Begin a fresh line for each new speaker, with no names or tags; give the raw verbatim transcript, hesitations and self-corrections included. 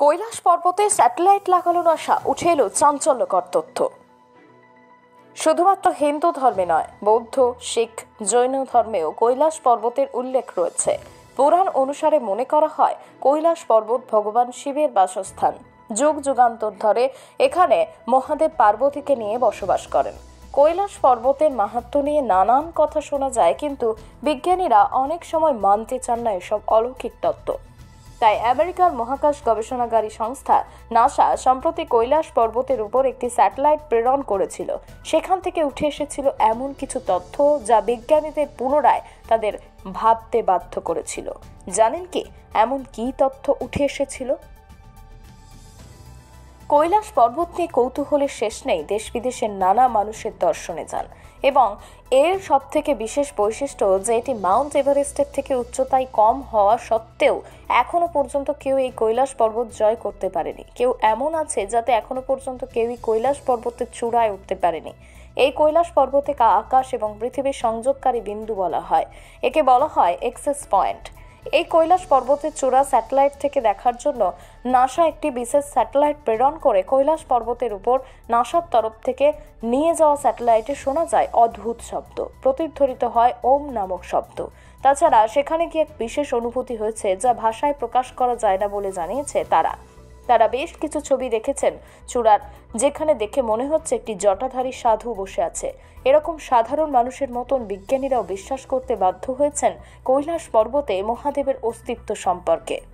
কৈলাস পর্বতে স্যাটেলাইট লাগানোর আশা উঠে এলো চাঞ্চল্যকর তথ্য। শুধুমাত্র হিন্দু ধর্মে নয়, বৌদ্ধ, শিখ, জৈন ধর্মেও কৈলাস পর্বতের উল্লেখ রয়েছে। পুরাণ অনুসারে মনে করা হয় কৈলাস পর্বত ভগবান শিবের বাসস্থান। যুগ যুগান্তর ধরে এখানে মহাদেব পার্বতীকে নিয়ে বসবাস করেন। কৈলাস পর্বতের মাহাত্ম্য নিয়ে নানান কথা শোনা যায়, কিন্তু বিজ্ঞানীরা অনেক সময় মানতে চান না এসব অলৌকিক তত্ত্ব। তাই আমেরিকার মহাকাশ গবেষণাগারী সংস্থা নাসা সম্প্রতি কৈলাস পর্বতের উপর একটি স্যাটেলাইট প্রেরণ করেছিল। সেখান থেকে উঠে এসেছিল এমন কিছু তথ্য যা বিজ্ঞানীদের পুনরায় তাদের ভাবতে বাধ্য করেছিল। জানেন কি এমন কি তথ্য উঠে এসেছিল? কৈলাস পর্বত নিয়ে কৌতূহলের শেষ নেই। দেশ বিদেশের নানা মানুষের দর্শনে যান এবং এর সব থেকে বিশেষ বৈশিষ্ট্য যে এটি মাউন্ট এভারেস্টের থেকে উচ্চতায় কম হওয়া সত্ত্বেও এখনো পর্যন্ত কেউ এই কৈলাস পর্বত জয় করতে পারেনি। কেউ এমন আছে যাতে এখনো পর্যন্ত কেউই কৈলাস পর্বতের চূড়ায় উঠতে পারেনি। এই কৈলাস পর্বতকে আকাশ এবং পৃথিবীর সংযোগকারী বিন্দু বলা হয়। একে বলা হয় এক্সেস পয়েন্ট। এই কৈলাস পর্বতের চূড়া স্যাটেলাইট থেকে দেখার জন্য নাসা একটি বিশেষ স্যাটেলাইট প্রেরণ করে কৈলাস পর্বতের উপর নাসার তরফ থেকে নিয়ে যাওয়া স্যাটেলাইটে শোনা যায় অদ্ভুত শব্দ, প্রতিধ্বনিত হয় ওম নামক শব্দ। তাছাড়া সেখানে কি এক বিশেষ অনুভূতি হয়েছে যা ভাষায় প্রকাশ করা যায় না বলে জানিয়েছে তারা। তারা বেশ কিছু ছবি দেখেছেন চূড়ার, যেখানে দেখে মনে হচ্ছে একটি জটাধারী সাধু বসে আছে। এরকম সাধারণ মানুষের মতন বিজ্ঞানীরাও বিশ্বাস করতে বাধ্য হয়েছেন কৈলাস পর্বতে মহাদেবের অস্তিত্ব সম্পর্কে।